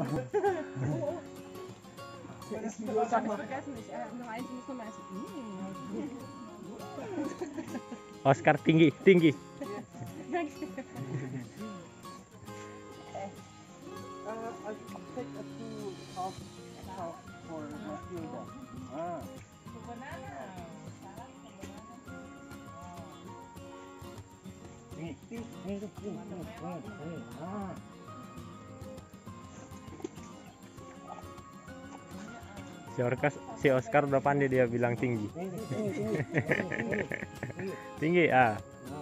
Ich vergessen nicht. Noch eins muss noch mal essen. Oscar tinggi, tinggi. I'll take a 2 half for Matilda. Si Oscar udah pandai dia bilang tinggi. Tinggi ah.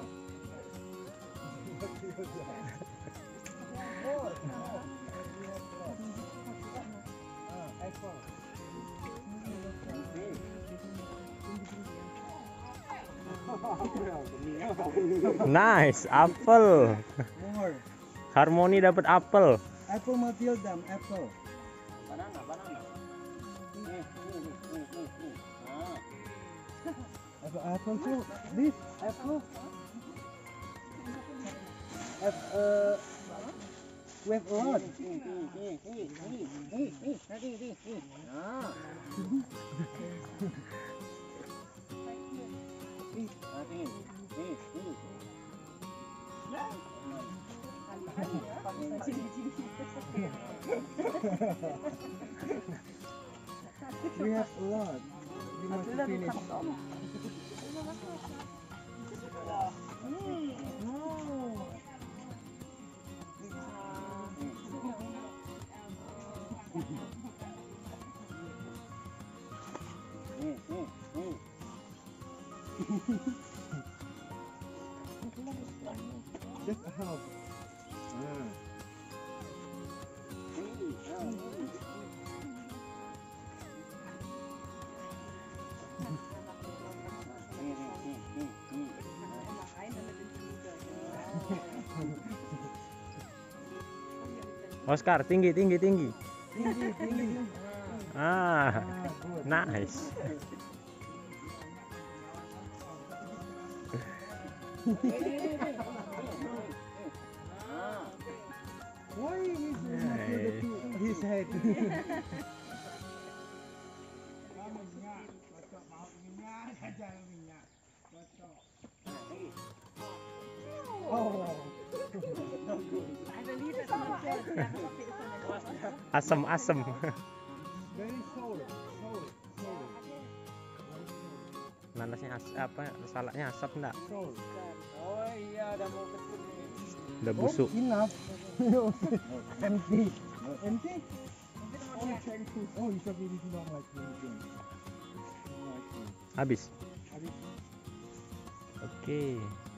Nice, apel. More. Harmoni dapat apel. Apple Matilda, apple. Banana. Apple too. This apple. We have a lot. We have a lot. We want to finish. Just a half. Oscar tinggi. Tinggi. Ah, Good. nice. Why is Matilda to his head? Oh. Asem. Very sour. Nanasnya saladnya asap enggak? Sour. Oh iya, udah mau kesini. Udah busuk. Oh, enough. Empty. Empty? Oh, thank you. Oh, you should be long like me. Habis. Habis. Oke.